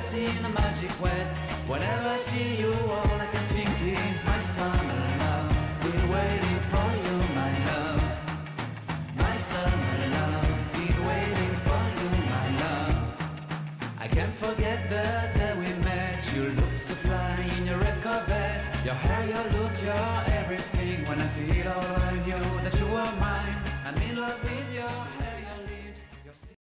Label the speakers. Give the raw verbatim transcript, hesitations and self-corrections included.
Speaker 1: in a magic way. Whenever I see you, all I can think is my summer love. Been waiting for you, my love. My summer love. Been waiting for you, my love. I can't forget the day we met. You looked so fly in your red Corvette. Your hair, your look, your everything. When I see it all, I knew that you were